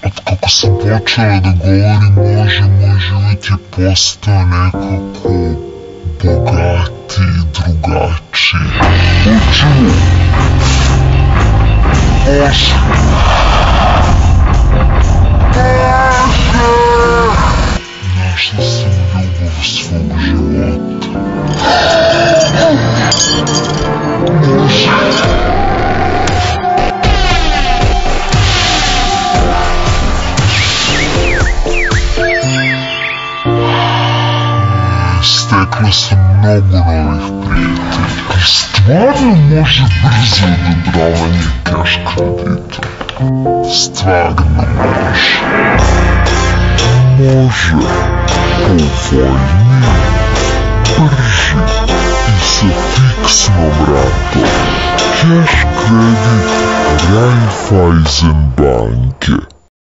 od kako sam počela da govorim može, moj život je postao nekako bogatiji, drugačiji. Hoćemo! Može! Našla sam ljubav svog života. Može! Stekla sam mnogo novih prijatelja. Stvarno može brzo odobravanje cash kredita. Stvarno može. Može povoljnije, brži i sa fiksnom ratom. Cash kredit Raiffeisen banke.